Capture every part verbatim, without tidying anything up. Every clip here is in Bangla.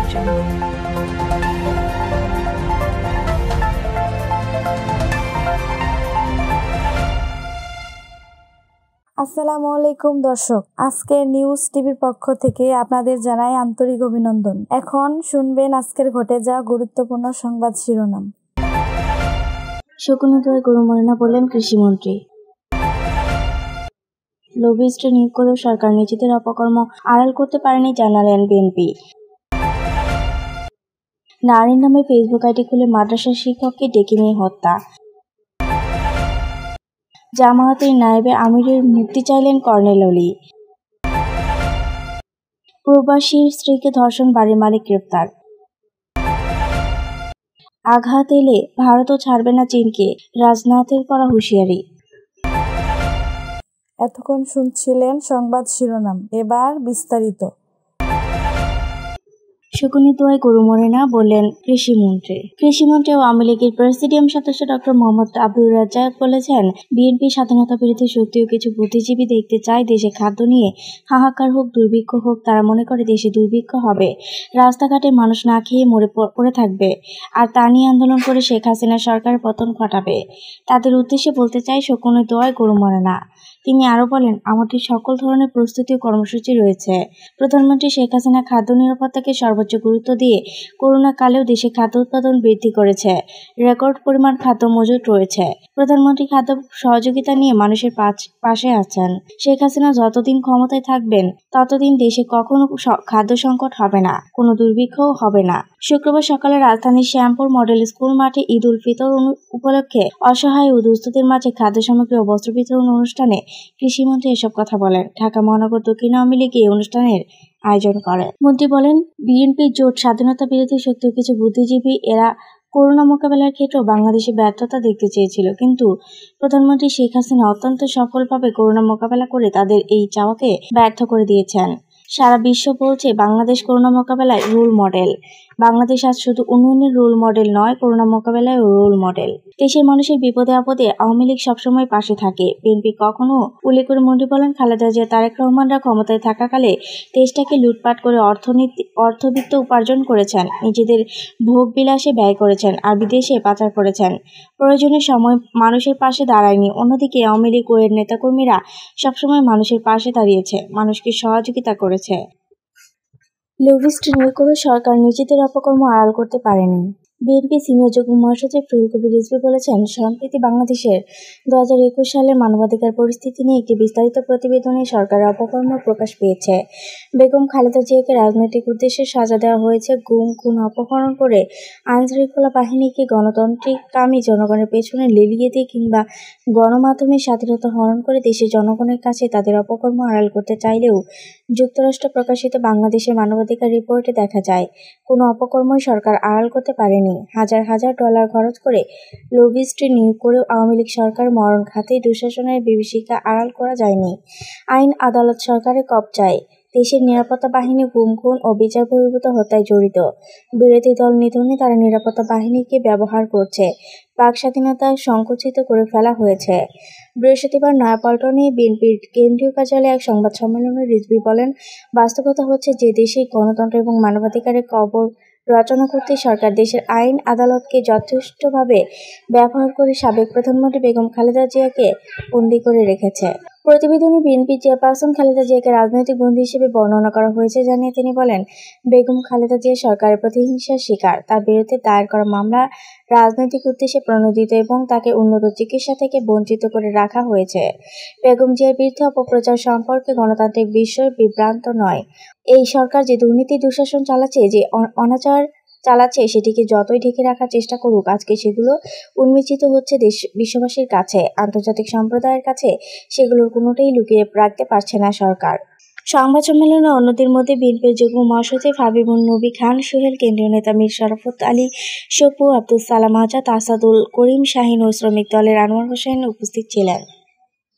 জন্য। আসসালামু আলাইকুম দর্শক, আজকে নিউজ টিভির পক্ষ থেকে আপনাদের জানাই আন্তরিক অভিনন্দন। এখন শুনবেন আজকের ঘটে যাওয়া গুরুত্বপূর্ণ সংবাদ শিরোনাম। শকুনি দোয়ায় গরু মরে না বললেন কৃষিমন্ত্রী। লবিস্ট নিয়োগ করেও সরকার নিজেদের অপকর্ম আড়াল করতে পারেনি জানালেন বিএনপি। নারীর নামে ফেসবুক আইডি খুলে মাদ্রাসার শিক্ষককে ডেকে নিয়ে হত্যা। জামায়াতের নায়েবে আমিরের মুক্তি চাইলেন কর্নেল অলি। প্রবাসীর স্ত্রীকে ধর্ষণ, বাড়ির মালিক গ্রেপ্তার। আঘাত এলে ভারতও ছাড়বে না চীনকে, রাজনাথের করা হুঁশিয়ারি। এতক্ষণ শুনছিলেন সংবাদ শিরোনাম, এবার বিস্তারিত। শকুনি দোয়ায় গরু মরে না বললেন কৃষিমন্ত্রী। কৃষিমন্ত্রী ও আওয়ামী লীগের প্রেসিডিয়াম সদস্য ডক্টর মোহাম্মদ আব্দুর রাজ্জাক বলেছেন, বিএনপি স্বাধীনতা বিরোধী শক্তি ও কিছু বুদ্ধিজীবী দেখতে চায় দেশে খাদ্য নিয়ে হাহাকার হোক, দুর্ভিক্ষ হোক। তারা মনে করে দেশে দুর্ভিক্ষ হবে, রাস্তাঘাটে মানুষ না খেয়ে মরে পড়ে থাকবে, আর তা নিয়ে আন্দোলন করে শেখ হাসিনা সরকারের পতন ঘটাবে। তাদের উদ্দেশ্যে বলতে চাই, শকুনি দোয়ায় গরু মরে না। তিনি আরও বলেন, আমাদের সকল ধরনের প্রস্তুতি ও কর্মসূচি রয়েছে। প্রধানমন্ত্রী শেখ হাসিনা খাদ্য নিরাপত্তাকে সর্বোচ্চ গুরুত্ব দিয়ে করোনা কালেও দেশে খাদ্য উৎপাদন বৃদ্ধি করেছে। রেকর্ড পরিমাণ খাদ্য মজুত রয়েছে। প্রধানমন্ত্রী খাদ্য সহযোগিতা নিয়ে মানুষের পাশে আছেন। শেখ হাসিনা যতদিন ক্ষমতায় থাকবেন ততদিন দেশে কখনো খাদ্য সংকট হবে না, কোনো দুর্ভিক্ষও হবে না। শুক্রবার সকালে রাজধানীর শ্যামপুর মডেল স্কুল মাঠে ঈদ উল ফিতর উপলক্ষে অসহায় ও দুস্থদের মাঝে খাদ্য সামগ্রী ও বস্ত্র বিতরণ অনুষ্ঠানে কৃষিমন্ত্রী এসব কথা বলেন। ঢাকা মহানগর দক্ষিণ আওয়ামী লীগ এই অনুষ্ঠানের আয়োজন করে। মন্ত্রী বলেন, বিএনপি জোট স্বাধীনতা বিরোধী শক্তি ও কিছু বুদ্ধিজীবী এরা করোনা মোকাবেলার ক্ষেত্রেও বাংলাদেশে ব্যর্থতা দেখতে চেয়েছিল, কিন্তু প্রধানমন্ত্রী শেখ হাসিনা অত্যন্ত সফলভাবে করোনা মোকাবেলা করে তাদের এই চাওয়াকে ব্যর্থ করে দিয়েছেন। সারা বিশ্ব বলছে বাংলাদেশ করোনা মোকাবেলায় রোল মডেল। বাংলাদেশ আজ শুধু উন্নয়নের রোল মডেল নয়, করোনা মোকাবেলায় রোল মডেল। দেশের মানুষের বিপদে আপদে আওয়ামী লীগ সবসময় পাশে থাকে, বিএনপি কখনো। উল্লেখ করে মন্ত্রী বলেন, খালেদা জিয়া, তারেক রহমানরা ক্ষমতায় থাকাকালে দেশটাকে লুটপাট করে অর্থনীতি অর্থবিত্ত উপার্জন করেছেন, নিজেদের ভোগ বিলাসে ব্যয় করেছেন, আর বিদেশে পাচার করেছেন। প্রয়োজনের সময় মানুষের পাশে দাঁড়ায়নি। অন্যদিকে আওয়ামী লীগ ও এর নেতাকর্মীরা সবসময় মানুষের পাশে দাঁড়িয়েছে, মানুষকে সহযোগিতা করেছে। লবিস্ট নিয়োগ করে সরকার নিজেদের অপকর্ম আড়াল করতে পারেনি। বিএনপি সিনিয়র যুগ্ম মহাসচিব রুহুল কবির রিজভী বলেছেন, সম্প্রতি বাংলাদেশের দু হাজার একুশ সালের মানবাধিকার পরিস্থিতি নিয়ে একটি বিস্তারিত প্রতিবেদনে সরকারের অপকর্ম প্রকাশ পেয়েছে। বেগম খালেদা জিয়াকে রাজনৈতিক উদ্দেশ্যে সাজা দেওয়া হয়েছে। গুম, খুন, অপহরণ করে আইনশৃঙ্খলা বাহিনীকে গণতান্ত্রিককামী জনগণের পেছনে লেলিয়ে দিয়ে কিংবা গণমাধ্যমের স্বাধীনতা হরণ করে দেশের জনগণের কাছে তাদের অপকর্ম আড়াল করতে চাইলেও যুক্তরাষ্ট্র প্রকাশিত বাংলাদেশের মানবাধিকার রিপোর্টে দেখা যায়, কোনো অপকর্মই সরকার আড়াল করতে পারেনি। হাজার হাজার ডলার খরচ করে লবিস্ট নিয়োগ করেও আওয়ামী লীগ সরকার মরণ ঘাতে দুঃশাসনের বিভীষিকা আড়াল করা যায়নি। আইন আদালত সরকারের কবজায়। দেশের নিরাপত্তা বাহিনী গুম, খুন ও বিচার বহির্ভূত হত্যায় জড়িত। বিরোধী দল নিধনে তারা নিরাপত্তা বাহিনীকে ব্যবহার করছে। বাক স্বাধীনতা সংকুচিত করে ফেলা হয়েছে। বৃহস্পতিবার নয়াপল্টনে বিএনপির কেন্দ্রীয় কার্যালয়ে এক সংবাদ সম্মেলনে রিজভী বলেন, বাস্তবতা হচ্ছে যে দেশে গণতন্ত্র এবং মানবাধিকারের কবর রচনা করতে সরকার দেশের আইন আদালতকে যথেষ্টভাবে ব্যবহার করে সাবেক প্রধানমন্ত্রী বেগম খালেদা জিয়াকে বন্দী করে রেখেছে। প্রতিবেদনে বিএনপি চেয়ারপারসন খালেদা জিয়াকে রাজনৈতিক বন্দী হিসেবে বর্ণনা করা হয়েছে জানিয়ে তিনি বলেন, বেগম খালেদা জিয়া সরকারের প্রতিহিংসার শিকার। তার বিরুদ্ধে দায়ের করা মামলা রাজনৈতিক উদ্দেশ্যে প্রণোদিত এবং তাকে উন্নত চিকিৎসা থেকে বঞ্চিত করে রাখা হয়েছে। বেগম জিয়ার বিরুদ্ধে অপপ্রচার সম্পর্কে গণতান্ত্রিক বিশ্ব বিভ্রান্ত নয়। এই সরকার যে দুর্নীতি দুঃশাসন চালাচ্ছে, যে অনাচার চালাচ্ছে, সেটিকে যতই ঢেকে রাখার চেষ্টা করুক, আজকে সেগুলো উন্মোচিত হচ্ছে দেশ বিশ্ববাসীর কাছে, আন্তর্জাতিক সম্প্রদায়ের কাছে সেগুলোর কোনোটাই লুকিয়ে রাখতে পারছে না সরকার। সংবাদ সম্মেলনে অন্যদের মধ্যে বিএনপির যুগ্ম মহাসচিব হাবিবুন নবী খান সোহেল, কেন্দ্রীয় নেতা মীর শরাফত আলী সপু, আব্দুল সালাম আজাদ, আসাদুল করিম শাহীন ও শ্রমিক দলের আনোয়ার হোসেন উপস্থিত ছিলেন।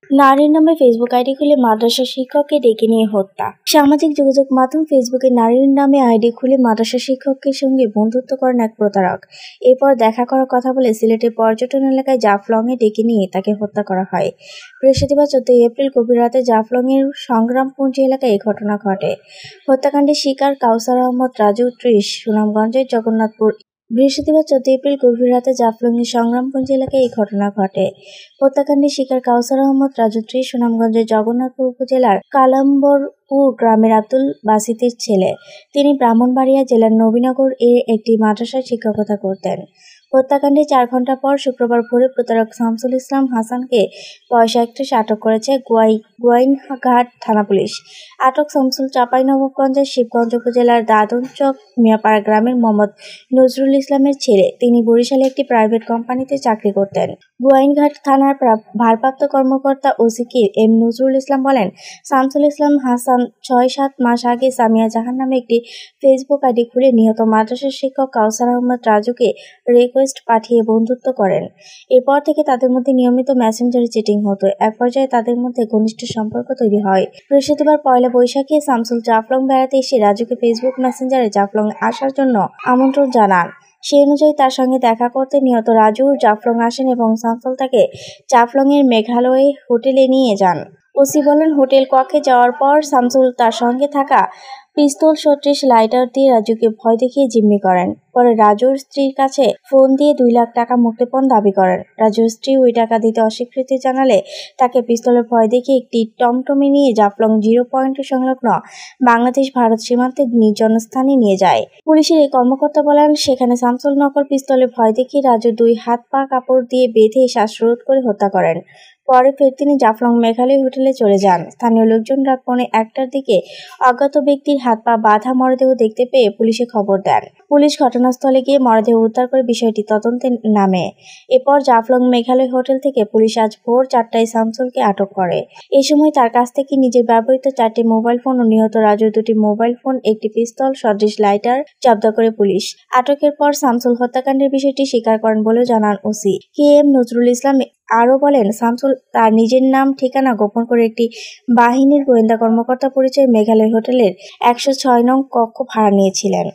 নারীর নামে ফেসবুক আইডি খুলে মাদ্রাসা শিক্ষককে ডেকে নিয়ে হত্যা। সামাজিক যোগাযোগ মাধ্যম ফেসবুকে নারীর নামে আইডি খুলে মাদ্রাসা শিক্ষকের সঙ্গে বন্ধুত্ব করেন এক প্রতারক। এরপর দেখা করার কথা বলে সিলেটের পর্যটন এলাকায় জাফলংয়ে ডেকে নিয়ে তাকে হত্যা করা হয়। বৃহস্পতিবার চোদ্দই এপ্রিল গভীর রাতে জাফলংয়ের সংগ্রামপুঞ্জি এলাকায় এই ঘটনা ঘটে। হত্যাকাণ্ডের শিকার কাউসার আহমদ রাজু ত্রিশ সুনামগঞ্জের জগন্নাথপুর। বৃহস্পতিবার চোদ্দ এপ্রিল গভীর রাতে জাফলংয়ের সংগ্রামপুঞ্জি এলাকায় এই ঘটনা ঘটে। হত্যাকাণ্ডের শিকার কাউসার আহমদ রাজু ত্রিশ সুনামগঞ্জের জগন্নাথপুর উপজেলার কালাম্বরপুর গ্রামের আব্দুল বাসিতের ছেলে। তিনি ব্রাহ্মণবাড়িয়া জেলার নবীনগর এ একটি মাদ্রাসায় শিক্ষকতা করতেন। হত্যাকাণ্ডের চার ঘণ্টা পর শুক্রবার ভোরে প্রতারক শামসুল ইসলাম হাসানকে পয়সা একত্রিশ আটক করেছে গোয়াই গোয়াইনঘাট থানা পুলিশ। আটক শামসুল চাঁপাইনবাবগঞ্জের শিবগঞ্জ উপজেলার দাদনচক মিয়াপাড়া গ্রামের মোহাম্মদ নজরুল ইসলামের ছেলে। তিনি বরিশালে একটি প্রাইভেট কোম্পানিতে চাকরি করতেন। গোয়াইনঘাট থানার ভারপ্রাপ্ত কর্মকর্তা OC K M Nazrul Islam বলেন, শামসুল ইসলাম হাসান ছয় সাত মাস আগে সামিয়া জাহান নামে একটি ফেসবুক আইডি খুলে নিহত মাদ্রাসার শিক্ষক কাউসার আহমদ রাজুকে রিকোয়েস্ট পাঠিয়ে বন্ধুত্ব করেন। এরপর থেকে তাদের মধ্যে নিয়মিত মেসেঞ্জারে চিটিং হতো। এক পর্যায়ে তাদের মধ্যে ঘনিষ্ঠ সম্পর্ক তৈরি হয়। বৃহস্পতিবার পয়লা বৈশাখে শামসুল জাফলং বেড়াতে এসে রাজুকে ফেসবুক মেসেঞ্জারে জাফলং আসার জন্য আমন্ত্রণ জানান। সেই অনুযায়ী তার সঙ্গে দেখা করতে নিহত রাজু জাফলং আসেন এবং শামসুল তাকে জাফলংয়ের মেঘালয়ে হোটেলে নিয়ে যান। ওসি বলেন, হোটেল কক্ষে যাওয়ার পর শামসুল তার সঙ্গে থাকা পিস্তল সদৃশ লাইটার দিয়ে রাজুকে ভয় দেখিয়ে জিম্মি করেন। পরে রাজুর স্ত্রীর কাছে ফোন দিয়ে দুই লাখ টাকা মুক্তিপণ দাবি করেন। রাজুর স্ত্রী ওই টাকা দিতে অস্বীকৃতি জানালে তাকে পিস্তলের ভয় দেখিয়ে একটি টমটমে নিয়ে জাফলং জিরো পয়েন্ট সংলগ্ন বাংলাদেশ ভারত সীমান্তে নির্জন স্থানে নিয়ে যায়। পুলিশের এই কর্মকর্তা বলেন, সেখানে শামসুল নকল পিস্তলের ভয় দেখিয়ে রাজুর দুই হাত পা কাপড় দিয়ে বেঁধে শ্বাসরোধ করে হত্যা করেন। পরে ফের তিনি জাফলং মেঘালয় হোটেলে চলে যান। স্থানীয় লোকজন রাত পৌনে একটার দিকে অজ্ঞাত ব্যক্তির হাত পা বাঁধা মরদেহ দেখতে পেয়ে পুলিশে খবর দেন। পুলিশ ঘটনাস্থলে গিয়ে মরদেহ উদ্ধার করে বিষয়টি তদন্তে নামে। এরপর জাফলং মেঘালয় হোটেল থেকে পুলিশ আজ ভোর চারটায় শামসুলকে আটক করে। এই সময় তার কাছ থেকে নিজের ব্যবহৃত চারটি মোবাইল ফোন ও নিহত রাজুর দুটি মোবাইল ফোন, একটি পিস্তল সদৃশ লাইটার জব্দ করে পুলিশ। আটকের পর শামসুল হত্যাকাণ্ডের বিষয়টি স্বীকার করেন বলেও জানান OC K M Nazrul Islam. আরও বলেন, শামসুল তার নিজের নাম ঠিকানা গোপন করে একটি বাহিনীর গোয়েন্দা কর্মকর্তা পরিচয়ে মেঘালয় হোটেলের একশো ছয় নং কক্ষ ভাড়া নিয়েছিলেন।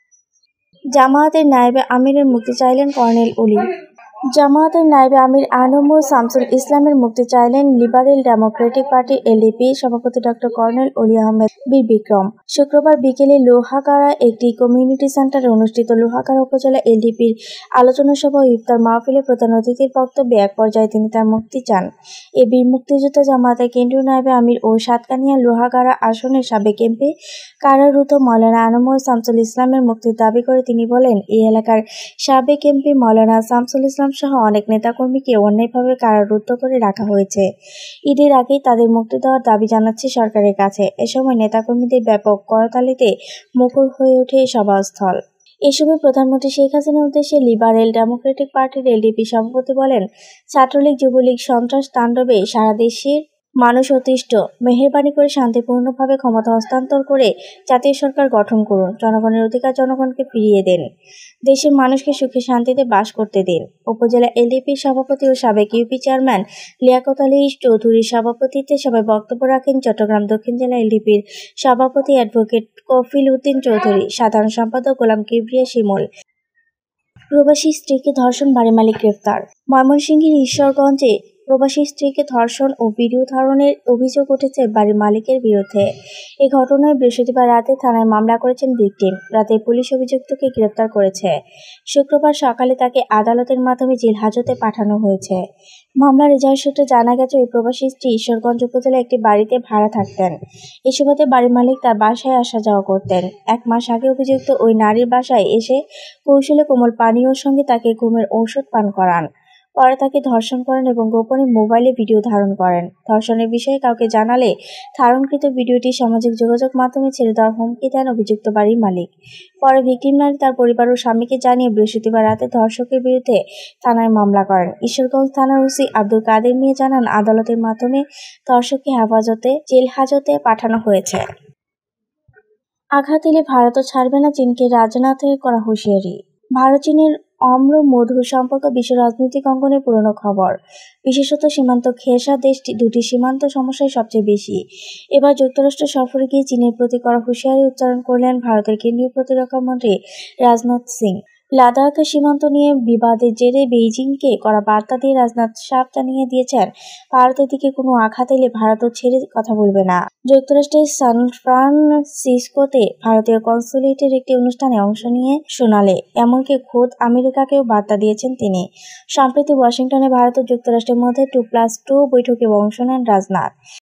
জামায়াতের নায়েবে আমিরের মুক্তি চাইলেন কর্নেল ওলি। জামায়াতের নায়েবে আমির আনমুর শামসুল ইসলামের মুক্তি চাইলেন লিবারেল ডেমোক্রেটিক পার্টির এলডিপি সভাপতি ডক্টর কর্নেল ওলি আহমেদ বীর বিক্রম। শুক্রবার বিকেলে লোহাগাড়া একটি কমিউনিটি সেন্টারে অনুষ্ঠিত লোহাগাড়া উপজেলা এলডিপির আলোচনা সভা ও ইফতার মাহফিলে প্রধান অতিথির বক্তব্যে এক পর্যায়ে তিনি তার মুক্তি চান। এ বীর মুক্তিযোদ্ধা জামায়াতের কেন্দ্রীয় নায়েবে আমির ও সাতকানিয়া লোহাগাড়া আসনের সাবেক এমপি কারারুদ্ধ মৌলানা আনমুর শামসুল ইসলামের মুক্তির দাবি করে তিনি বলেন, এই এলাকার সাবেক এমপি মৌলানা শামসুল ইসলাম সহ অনেক নেতাকর্মীকে অন্যায়ভাবে কারারুদ্ধ করে রাখা হয়েছে। ঈদের আগেই তাদের মুক্তি দেওয়ার দাবি জানাচ্ছে সরকারের কাছে। এ সময় নেতাকর্মীদের ব্যাপক করতালিতে মুখর হয়ে ওঠে সভাস্থল। এ সময় প্রধানমন্ত্রী শেখ হাসিনার উদ্দেশ্যে লিবারেল ডেমোক্রেটিক পার্টির এলডিপি সভাপতি বলেন, ছাত্রলীগ যুবলীগ সন্ত্রাস তাণ্ডবে সারা দেশের মানুষ অতিষ্ঠ। মেহেরবানি করে শান্তিপূর্ণভাবে ক্ষমতা হস্তান্তর করে জাতীয় সরকার গঠন করুন। জনগণের অধিকার জনগণকে ফিরিয়ে দেন। দেশের মানুষকে সুখে শান্তিতে বাস করতে দিন। উপজেলা এলডিপির সভাপতি ও সাবেক ইউপি চেয়ারম্যান লিয়াকত আলী চৌধুরীর সভাপতিত্বে সভায় বক্তব্য রাখেন চট্টগ্রাম দক্ষিণ জেলা এলডিপির সভাপতি অ্যাডভোকেট কফিল উদ্দিন চৌধুরী, সাধারণ সম্পাদক গোলাম কিবরিয়া শিমুল। প্রবাসী স্ত্রীকে ধর্ষণ, বাড়ি মালিক গ্রেফতার। ময়মনসিংহের ঈশ্বরগঞ্জে প্রবাসী স্ত্রীকে ধর্ষণ ও ভিডিও ধারণের অভিযোগ উঠেছে বাড়ির মালিকের বিরুদ্ধে। এই ঘটনায় বৃহস্পতিবার রাতে থানায় মামলা করেছেন ভিকটিম। রাতে পুলিশ অভিযুক্তকে গ্রেফতার করেছে। শুক্রবার সকালে তাকে আদালতের মাধ্যমে জেল হাজতে পাঠানো হয়েছে। মামলার রেজাল্ট সূত্রে জানা গেছে, ওই প্রবাসী স্ত্রী ঈশ্বরগঞ্জ উপজেলায় একটি বাড়িতে ভাড়া থাকতেন। এই সুবাদে বাড়ির মালিক তার বাসায় আসা যাওয়া করতেন। এক মাস আগে অভিযুক্ত ওই নারীর বাসায় এসে কৌশলে কোমল পানীয়র সঙ্গে তাকে ঘুমের ঔষধ পান করান। পরে তাকে ধর্ষণ করেন এবং গোপনে মোবাইলে ভিডিও ধারণ করেন। ধর্ষণের বিষয়ে কাউকে জানালে ধারণকৃত ভিডিওটি সামাজিক যোগাযোগ মাধ্যমে ছেড়ে দেওয়ার হুমকি দেন অভিযুক্ত বাড়ির মালিক। পরে ভিকটিম নারী তার পরিবার ও স্বামীকে জানিয়ে বৃহস্পতিবার রাতে ধর্ষকের বিরুদ্ধে থানায় মামলা করেন। ঈশ্বরগঞ্জ থানার ওসি আব্দুল কাদের মিয়া জানান, আদালতের মাধ্যমে ধর্ষককে হেফাজতে জেল হাজতে পাঠানো হয়েছে। আঘাত এলে ভারতও ছাড়বে না, চীনকে রাজনাথের করা হুঁশিয়ারি। ভারত চীনের অম্ল মধুর সম্পর্ক বিশ্ব রাজনৈতিক অঙ্গনে পুরনো খবর। বিশেষত সীমান্ত ঘেঁষা দেশটি দুটি সীমান্ত সমস্যায় সবচেয়ে বেশি। এবার যুক্তরাষ্ট্র সফরে গিয়ে চীনের প্রতি কড়া হুঁশিয়ারি উচ্চারণ করলেন ভারতের কেন্দ্রীয় প্রতিরক্ষা মন্ত্রী রাজনাথ সিং। লাদাখ সীমান্ত নিয়ে বিবাদের জেরে বেইজিংকে কড়া বার্তা দিয়ে রাজনাথ সাফ জানিয়ে দিয়েছেন, ভারতের দিকে কোনো আঘাত এলে ভারতও ছেড়ে কথা বলবে না। যুক্তরাষ্ট্রের সান ফ্রান্সিসকোতে ভারতীয় কনসুলেটের একটি অনুষ্ঠানে অংশ নিয়ে শোনালে এমনকি খোদ আমেরিকাকেও বার্তা দিয়েছেন তিনি। সম্প্রতি ওয়াশিংটনে ভারত ও যুক্তরাষ্ট্রের মধ্যে টু প্লাস টু বৈঠকে অংশ নেন রাজনাথ।